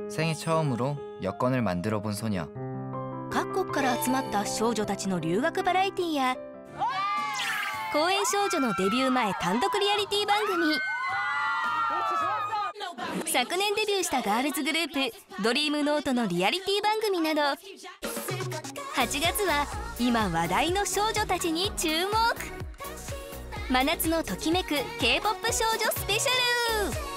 생애 처음으로 여권을 만들어 본 소녀. 各国から集まった少女たちの留学バラエティや公園少女のデビュー前単独リアリティ番組、昨年デビューしたガールズグループドリームノートのリアリティ番組など、8月は今話題の少女たちに注目。真夏のときめく K-POP 少女スペシャル。